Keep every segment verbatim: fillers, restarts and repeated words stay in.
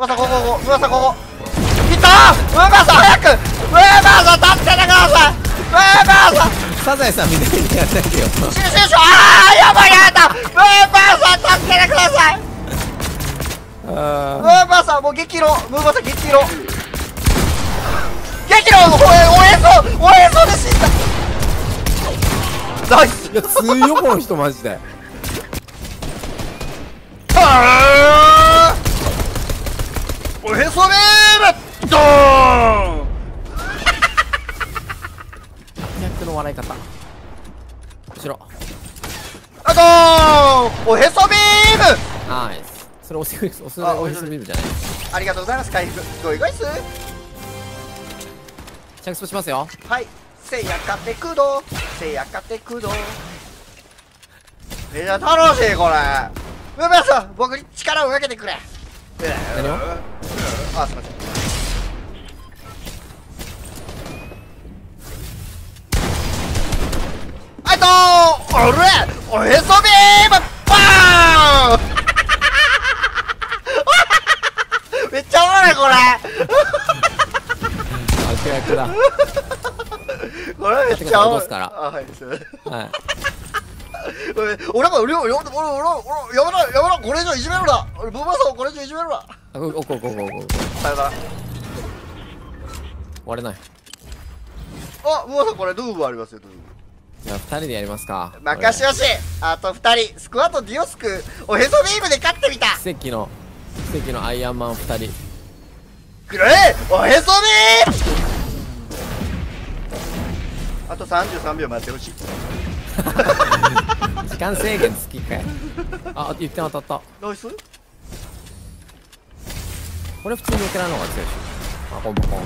ムーさんここここムーさんここいったームーバーさん早くムーバーさん助けてくださいムーバーさんサザエさんみたいにやらないでよ。 死ぬ死ぬ死ぬあーやばいやったムーバーさん助けてくださいムーバーさんもう激怒ムーバーさん激怒激怒おえおえそうおえそうで死んだナイスいや強いよこの人マジで。 はーおへそビームドーン逆の笑い方後ろあとーおへそビームナイス。それおせおせおへそビームじゃない。 ありがとうございます回復ゴイゴイス着想しますよ。 はいせいやかってくどせいやかってくどめっちゃ楽しいこれムーバーさん僕に力をかけてくれ何をあすいませんあいとーおれおへそビームバーンめっちゃおもろいこれ悪役だ。 これめっちゃおもろい落とすからあはいすいませんはい。 俺も俺も俺も俺も俺もやめろやめろこれ以上いじめるな俺ブーバーさんをこれ以上いじめるなあおこおこおこおこさよなら割れない。 あブーバーさんこれドゥーブありますよドゥーじゃあふたりでやりますか。 ブ任しよしあとふたりスクワットディオスクおへそビームで勝ってみた奇跡の奇跡のアイアンマンふたり。 くれおへそビームあとさんじゅうさんびょう待ってほしい時間制限付きかい。あ一点当たった。 ナイスこれ普通に受けられるのが強いし。あポンポン。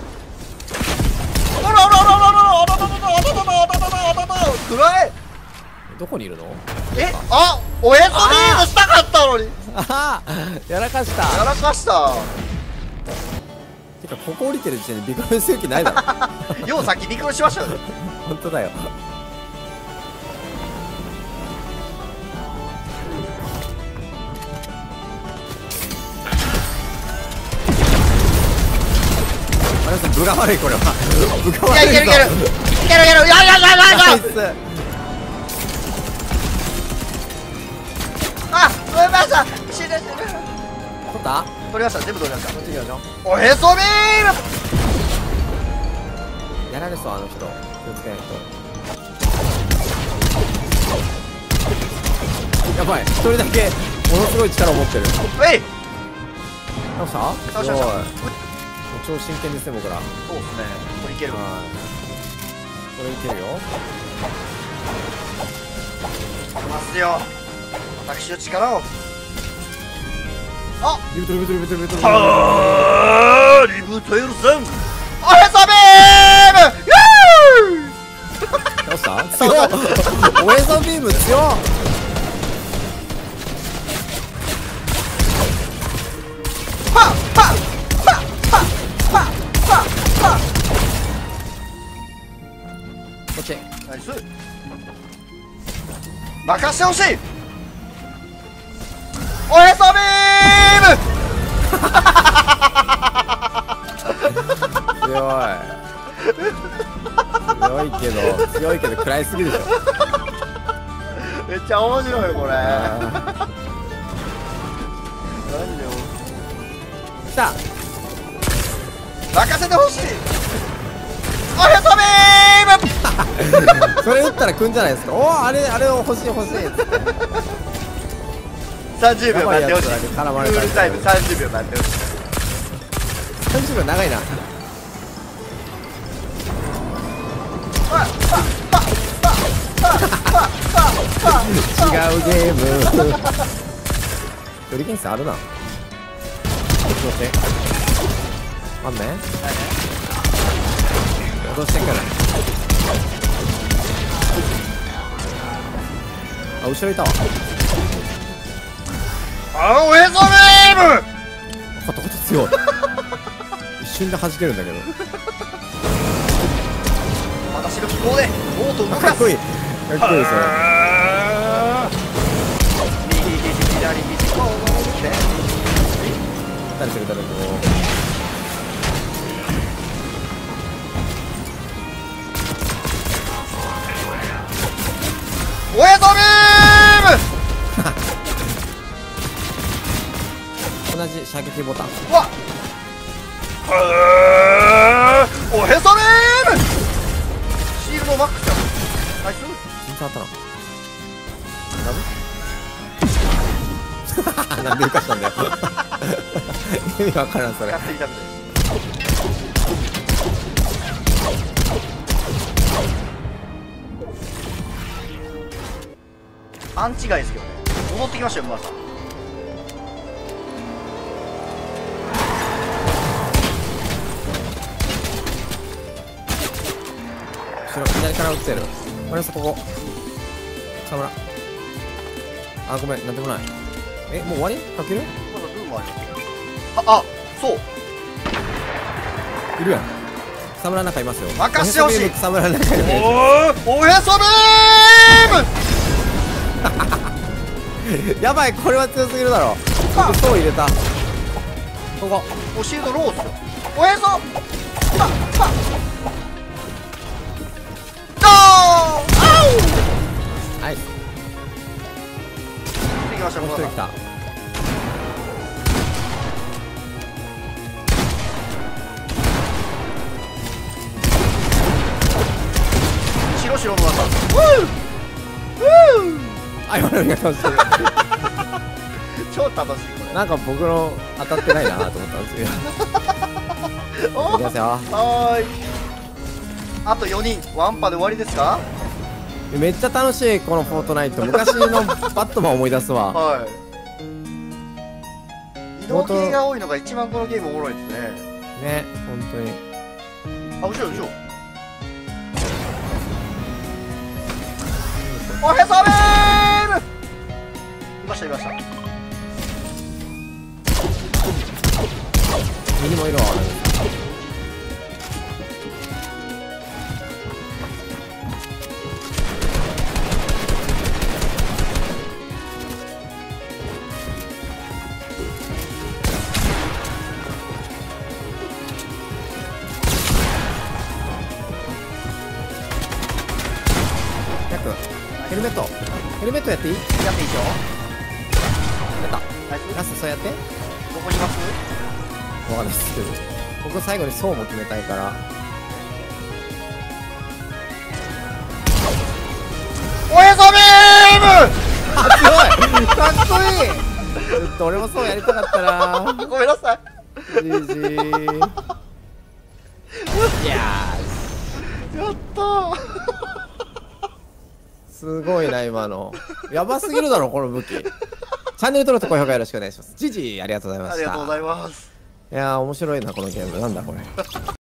あらあらあらあらあらあらあらあらあらあらあらあらあらくらえどこにいるの？ えあおへそビームしたかったのにああやらかした。 やらかしたてかここ降りてる時点でビクロイする気ないだろ。 よう先びっくりしましたよ本当だよ。あれさ分が悪いこれは。分が悪いぞ。 いやいけるいけるいけるいけるやややややナイス。 あムーバーさん死ぬ死ぬ取った？ 取りました全部取りましたこっち行きましょおへそビームう。やられそうあの人。気をつけないと。やばい一人だけものすごい力を持ってる。 えい倒した倒しました超真剣ですね僕ら。 そうですねこれいけるはいこれいけるよ。 いますよ私の力をあリブトリブトリブトリブトリブはーリブトエルさんおへそビーム倒した強っおへそビーム強っパッパッパッパッパッパッパッこっちナイス任してほしいおへそビーム強い強いけど強いけど食らいすぎるでしょ。 めっちゃ面白いこれあ何でよー来た任せてほしいおへそビームそれ打ったらくんじゃないですか。おおあれあれを欲しい欲しいっつってさんじゅうびょう待ってほしいやばいやつだけ絡まクれたールタイムさんじゅうびょう待ってほしいさんじゅうびょう長いな。違うゲーム距離検査あるな。こっちこっちあんね落としてんからあ後ろいたわ。 あおへそビームカタカタ強い一瞬で弾けるんだけど私の希望でボートを動かすかっこいいかっこいいですよ。 右肘左肘こうして二ったりするだろう。こおへそビーム。 う同じ射撃ボタン。 うわっへーおへそビーム。シールドマックスや。ナイス。 全然当たらん。なんで浮かしたんだよ。意味わからんそれ。 やってみたくて。アンチ外ですけどね。戻ってきましたよ、馬さん。 後ろ左から撃ってる。これさここ。草むら。あ、ごめん、なんでもない。え、もう終わり？かける？ まだルームありますよ。あ、あ、そう。 いるやん。草むらの中いますよ。 任してほしい。 草むらの中にいる。 おー、おへそビーム。 やばい、これは強すぎるだろ。僕そう入れた。ここ。 おシールドローっすよ。おへそ。あ、あ。ゴー。 はい。 できました。 もう一人来た。 白白の技。 あ、今のが楽しい。 超楽しいこれ。 なんか僕の当たってないなと思ったんですけど。いきますよ。 はーい。あとよにん、ワンパで終わりですか？ めっちゃ楽しいこのフォートナイト。昔のバットマン思い出すわ。 はい。移動系が多いのが一番このゲームおもろいですね。 ね、本当に。 あ、後ろ後ろ。おへそビーム。いましたいました。 右もいるわ。ヘルメットヘルメットやっていい？ やっていいでしょ。 やった。 ナイス。 ラストそうやって。 どこにいます？ わかんないですけど、僕最後にそうも決めたいから。 おへそビーム。 あ、すごいかっこいい。ちょっと俺もそうやりたかったな。 ごめんなさい。 ジージー。いややったー。 すごいな今の。やばすぎるだろこの武器。チャンネル登録と高評価よろしくお願いします。ジジーありがとうございました。 ありがとうございます。 いやー面白いなこのゲーム。なんだこれ。